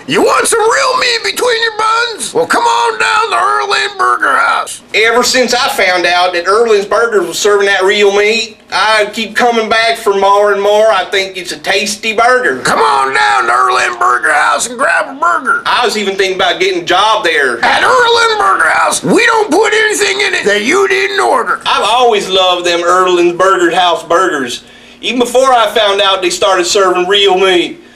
You want some real meat between your buns? Well, come on down to Earilin Burger House. Ever since I found out that Earlin's Burgers was serving that real meat, I keep coming back for more and more. I think it's a tasty burger. Come on down to Earilin Burger House and grab a burger. I was even thinking about getting a job there. At Earilin Burger House, we don't put anything in it that you didn't order. I've always loved them Earlin's Burger House burgers, even before I found out they started serving real meat.